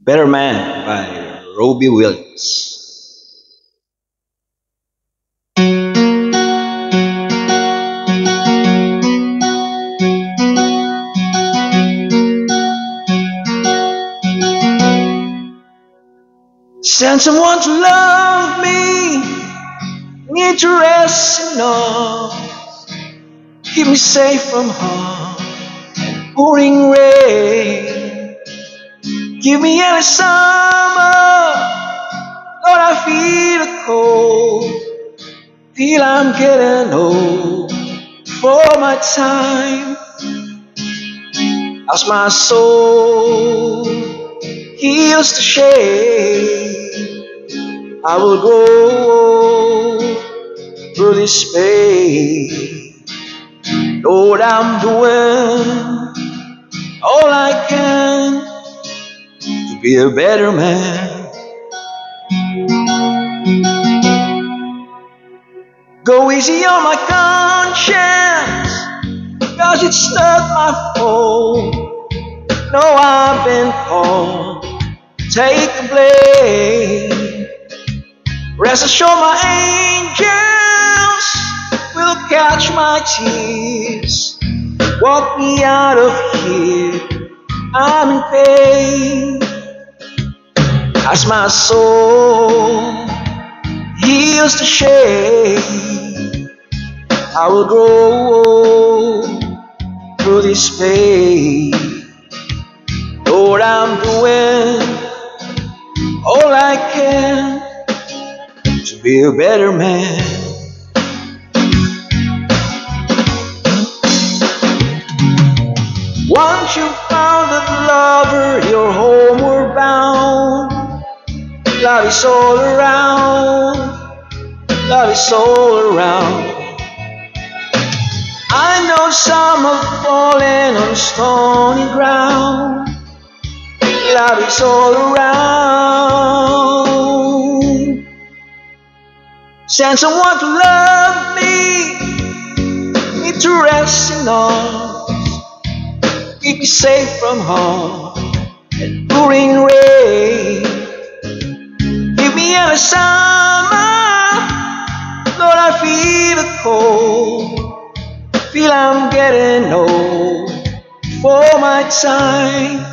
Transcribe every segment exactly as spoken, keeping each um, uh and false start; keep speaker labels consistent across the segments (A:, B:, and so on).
A: Better Man by Robbie Williams. Send someone to love me, need to rest in arms, keep me safe from harm, pouring rain. Give me any summer, Lord, I feel the cold, feel I'm getting old for my time. As my soul heals the shade, I will go through this pain. Lord, I'm doing all I can to be a better man. Go easy on my conscience, cause it's not my fault. No, I've been called, take the blame. Rest assured my angels will catch my tears, walk me out of here, I'm in pain. As my soul heals the shade, I will grow through this pain. Lord, I'm doing all I can to be a better man. Once you found that lover, you're homeward bound. Love is all around, love is all around. I know some have fallen on stony ground. Love is all around. Send someone to love me, need to rest in arms, keep me safe from harm and pouring rain. Give me a summer, Lord, I feel the cold, feel I'm getting old for my time.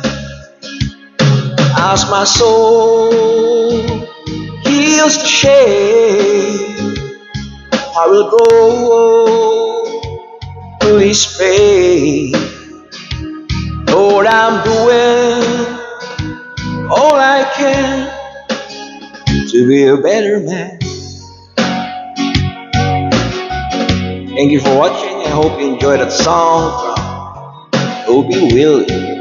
A: As my soul heals the shade, I will grow through this pain. Lord, I'm doing all I can to be a better man. Thank you for watching. I hope you enjoyed that song from Robbie Williams.